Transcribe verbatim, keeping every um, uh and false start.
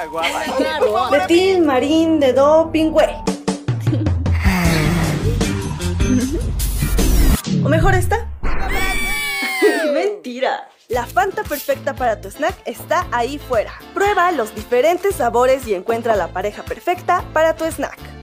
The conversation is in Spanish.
De Tin Marín de Doping, güey. ¿O mejor esta? Mentira. La Fanta perfecta para tu snack está ahí fuera. Prueba los diferentes sabores y encuentra la pareja perfecta para tu snack.